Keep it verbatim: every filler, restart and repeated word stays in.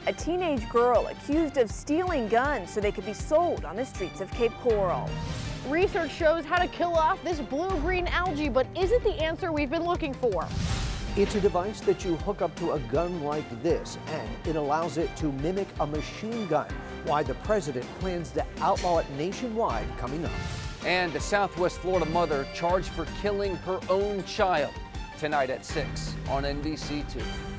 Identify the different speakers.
Speaker 1: A teenage girl accused of stealing guns so they could be sold on the streets of Cape Coral.
Speaker 2: Research shows how to kill off this blue-green algae, but is it the answer we've been looking for?
Speaker 3: It's a device that you hook up to a gun like this, and it allows it to mimic a machine gun. Why the president plans to outlaw it nationwide coming up.
Speaker 4: And a Southwest Florida mother charged for killing her own child tonight at six on N B C two.